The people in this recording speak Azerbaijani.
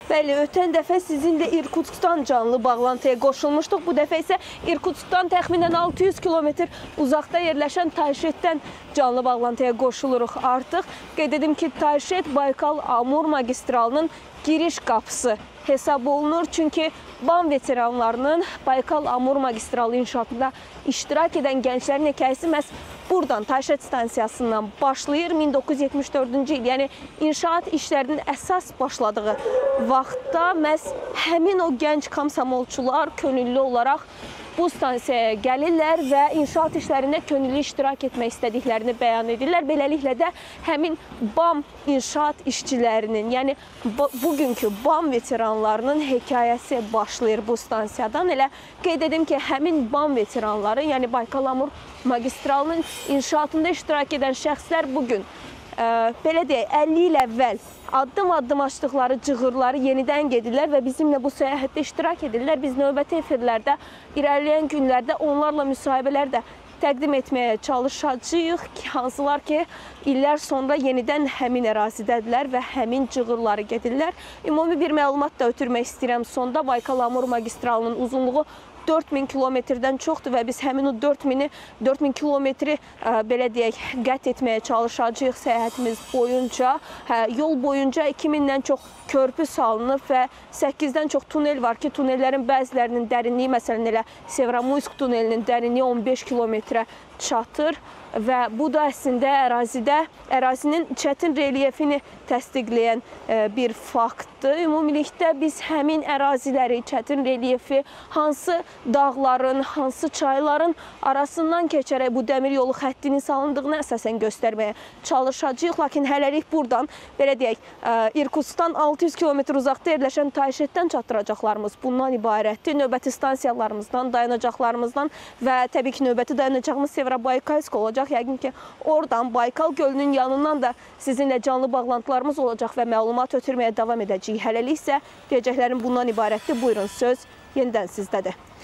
Bəli, ötən dəfə sizinlə İrkutskdan canlı bağlantıya qoşulmuşduq. Bu dəfə isə İrkutskdan təxminən 600 kilometr uzaqda yerləşən Tayşetdən canlı bağlantıya qoşuluruq artıq. Qeyd edim ki, Tayşet Baykal-Amur magistralının giriş qapısı hesab olunur. Çünki BAM veteranlarının Baykal-Amur magistralı inşaatında iştirak edən gənclərin hekayəsi məhz buradan, Tayşet stansiyasından başlayır. 1974-cü il, yəni inşaat işlərinin əsas başladığı vaxtda məhz həmin o gənc komsomolçular könüllü olaraq bu stansiyaya gəlirlər və inşaat işlərində könüllü iştirak etmək istədiklərini bəyan edirlər. Beləliklə də həmin BAM inşaat işçilərinin, yəni bugünkü BAM veteranlarının hekayəsi başlayır bu stansiyadan. Elə qeyd edim ki, həmin BAM veteranları, yəni Baykal-Amur magistralının inşaatında iştirak edən şəxslər bugün, belə deyək, 50 il əvvəl addım-addım açdıqları cığırları yenidən gedirlər və bizimlə bu səyahətdə iştirak edirlər. Biz növbəti efirlərdə, irəliləyən günlərdə onlarla müsahibələr də təqdim etməyə çalışacağıq ki, hansılar ki, illər sonra yenidən həmin ərazidədirlər və həmin cığırları gedirlər. Ümumi bir məlumat da ötürmək istəyirəm. Sonda Baykal-Amur magistralının uzunluğu 4000 kilometrdən çoxdur və biz həmin o 4000 kilometri belə deyək, qət etməyə çalışacağıq səyahətimiz boyunca. Yol boyunca 2000-dən çox körpü salınıb və 8-dən çox tunel var ki, tunellərin bəzilərinin dərinliyi, məsələn elə Sevramuysk tunelinin dərinliyi 15 kilometrə çatır və bu da əslində ərazinin çətin relyefini təsdiqləyən bir faktdır. Ümumilikdə biz həmin əraziləri, çətin relyefi, hansı dağların, hansı çayların arasından keçərək bu dəmir yolu xəttinin salındığını əsasən göstərməyə çalışacağıq. Lakin hələlik buradan, belə deyək, İrkutskdan 600 kilometr uzaqda yerləşən Tayşetdən çatdıracaqlarımız bundan ibarətdir. Növbəti stansiyalarımızdan, dayanacaqlarımızdan və təbii ki, növbəti dayanacağımız Sevrabaykaysk olacaq. Yəqin ki, oradan Baykal gölünün yanından da sizinlə canlı bağlantılarımız olacaq və məlumat ötürməyə davam edəcəyik. Hələlik isə deyəcəklərim bundan ibarətdir. Buyurun, söz yenidən sizdədir.